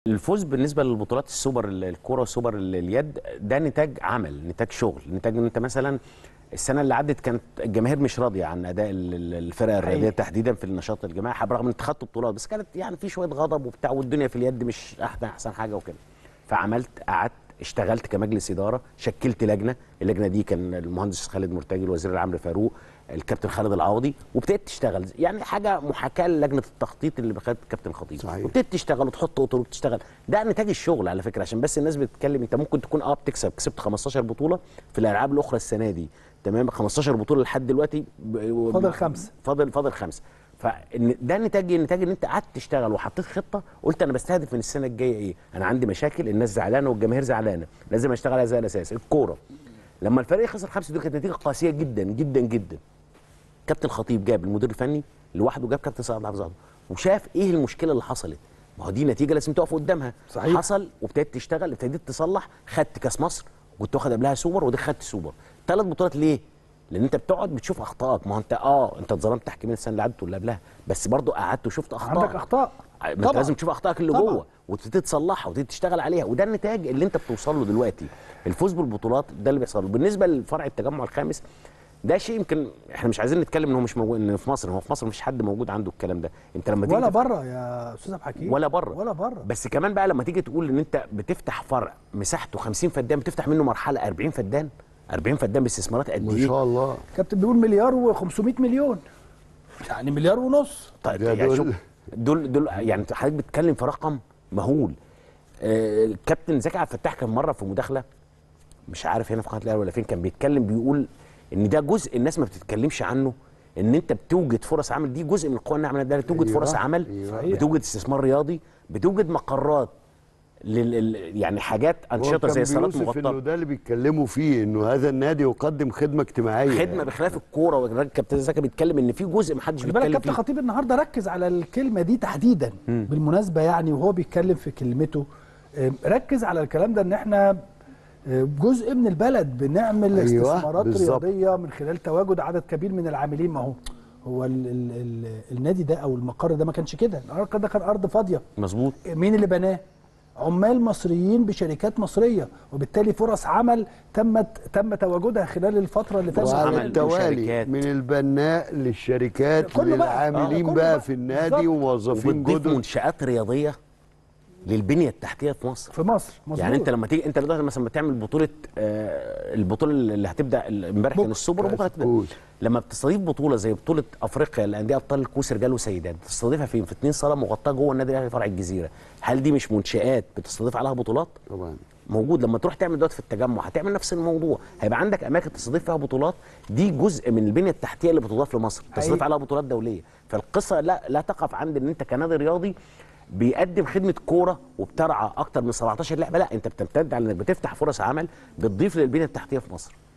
الفوز بالنسبه للبطولات السوبر الكوره والسوبر اليد ده نتاج عمل، نتاج شغل، نتاج ان انت مثلا السنه اللي عدت كانت الجماهير مش راضيه عن اداء الفرق الرياضيه تحديدا في النشاط الجماعي، برغم ان انت خدت بطولات بس كانت يعني في شويه غضب وبتاع، والدنيا في اليد مش احسن حاجه وكده. فعملت قعدت اشتغلت كمجلس اداره، شكلت لجنه، اللجنه دي كان المهندس خالد مرتجي، الوزير العام فاروق، الكابتن خالد العوضي، وابتديت تشتغل يعني حاجه محاكاه للجنه التخطيط اللي بخدت الكابتن الخطيب. وابتديت تشتغل وتحط اطر وتشتغل. ده نتاج الشغل على فكره، عشان بس الناس بتتكلم. انت ممكن تكون كسبت 15 بطوله في الالعاب الاخرى السنه دي، تمام، 15 بطوله لحد دلوقتي، فاضل 5 فاضل 5. فده نتاج ان انت قعدت تشتغل وحطيت خطه، قلت انا بستهدف من السنه الجايه ايه؟ انا عندي مشاكل، الناس زعلانه والجماهير زعلانه، لازم اشتغل على هذا الاساس. الكوره لما الفريق خسر 5 دي كانت نتيجه قاسيه جدا جدا جدا. كابتن الخطيب جاب المدير الفني لوحده، جاب كابتن سعد عبد الظاهر، وشاف ايه المشكله اللي حصلت. ما هو دي نتيجه لازم تقف قدامها. صحيح. حصل وابتديت تشتغل، ابتديت تصلح، خدت كاس مصر وكنت واخد قبلها سوبر، ودي خدت سوبر. 3 بطولات ليه؟ لان انت بتقعد بتشوف اخطائك. ما هو انت اتظلمت تحكيميا السنه اللي عدت واللي قبلها، بس برضه قعدت وشفت اخطائك. عندك اخطاء ما انت لازم تشوف اخطائك اللي جوه وتبتدي تصلحها وتبتدي تشتغل عليها، وده النتاج اللي انت بتوصل له دلوقتي. الفوز بالبطولات ده اللي بيحصل. بالنسبه لفرع التجمع الخامس، ده شيء يمكن احنا مش عايزين نتكلم ان هو مش موجود، ان في مصر، هو في مصر مفيش حد موجود عنده الكلام ده. انت لما تيجي ولا بره يا استاذ عبد الحكيم، ولا بره، ولا بره. بس كمان بقى لما تيجي تقول ان انت بتفتح فرع مساحته 50 فدان، بتفتح منه مرحله 40 فدان، 40 فدان باستثمارات قد ايه؟ ما شاء الله. كابتن بيقول مليار و500 مليون، يعني مليار ونص. طيب يعني شوف، دول يعني حضرتك بتتكلم في رقم مهول. كابتن زكي عبد الفتاح كان مره في مداخله، مش عارف هنا في قناه الاهلي ولا فين، كان بيتكلم بيقول ان ده جزء الناس ما بتتكلمش عنه، ان انت بتوجد فرص عمل. دي جزء من القوى الناعمه ده، بتوجد فرص عمل، بتوجد استثمار رياضي، بتوجد مقرات يعني حاجات انشطه زي صالات مغطاه. انه ده اللي بيتكلموا فيه، انه هذا النادي يقدم خدمه اجتماعيه، خدمه بخلاف الكوره. والكابتن زكي بيتكلم ان في جزء ما حدش بيتكلم فيه. كابتن خطيب النهارده ركز على الكلمه دي تحديدا بالمناسبه، يعني وهو بيتكلم في كلمته ركز على الكلام ده، ان احنا جزء من البلد بنعمل استثمارات رياضيه من خلال تواجد عدد كبير من العاملين. ما هو النادي ده او المقر ده ما كانش كده، المقر ده كان ارض فاضيه. مظبوط. مين اللي بناه؟ عمال مصريين بشركات مصريه، وبالتالي فرص عمل تم تواجدها خلال الفتره اللي فاتت. وعلى التوالي من البناء للشركات للعاملين بقى في النادي وموظفين جدد. منشآت رياضيه للبنيه التحتيه في مصر. مظبوط. يعني انت لما تيجي انت دلوقتي مثلا بتعمل بطوله، البطوله اللي هتبدا امبارح كان السوبر وبكره هتبدا. لما بتستضيف بطوله زي بطوله افريقيا للانديه ابطال الكؤوس رجال وسيدات، بتستضيفها فين؟ في 2 صاله مغطاه جوه النادي الاهلي فرع الجزيره. هل دي مش منشآت بتستضيف عليها بطولات؟ طبعا موجود. لما تروح تعمل دلوقتي في التجمع هتعمل نفس الموضوع، هيبقى عندك اماكن تستضيف فيها بطولات. دي جزء من البنيه التحتيه اللي بتضاف لمصر، تستضيف عليها بطولات دوليه. فالقصه لا تقف عند ان انت كنادي رياضي بيقدم خدمه كوره وبترعى اكتر من 17 لعبه، لا، انت بتمتد على انك بتفتح فرص عمل، بتضيف للبنيه التحتيه في مصر.